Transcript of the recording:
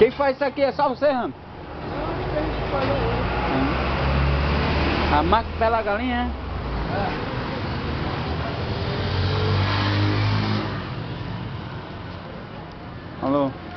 Quem faz isso aqui é só você, Rambo? A máquina pela galinha, é? Alô?